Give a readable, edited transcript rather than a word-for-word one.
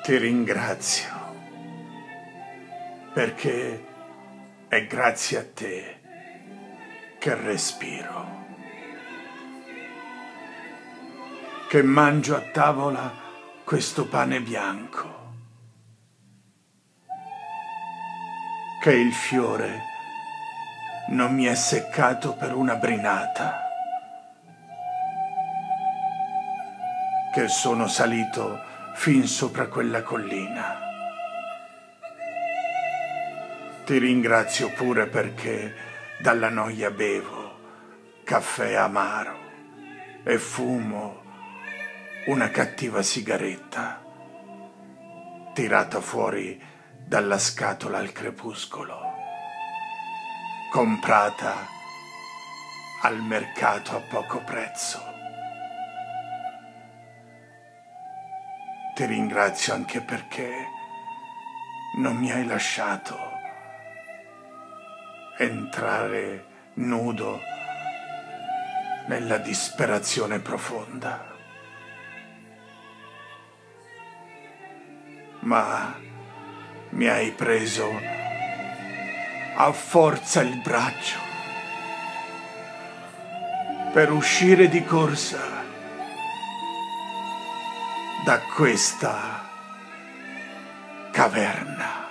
Ti ringrazio, perché è grazie a te che respiro, che mangio a tavola questo pane bianco, che il fiore non mi è seccato per una brinata, che sono salito fin sopra quella collina. Ti ringrazio pure perché dalla noia bevo caffè amaro e fumo una cattiva sigaretta tirata fuori dalla scatola al crepuscolo, comprata al mercato a poco prezzo. Ti ringrazio anche perché non mi hai lasciato entrare nudo nella disperazione profonda, ma mi hai preso a forza il braccio per uscire di corsa da questa caverna.